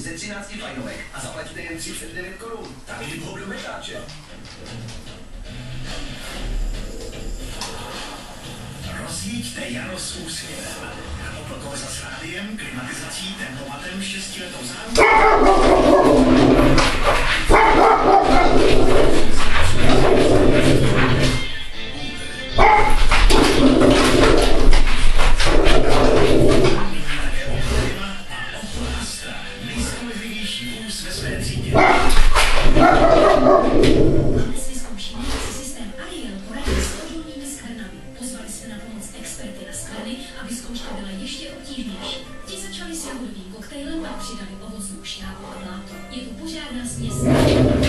ze 13 fajnovek a zaplatíte jen 39 korun. Tak jdi ho do metáče. Rozjíďte jaro s úsměvem. Opelkoza s rádiem, klimatizací, tempomatem, 6letou zárukou. Aby zkouška byla ještě obtížnější. Ti začali s jahodovým koktejlem a přidali ovocnou šťávu a mláto. Je to pořádná směs.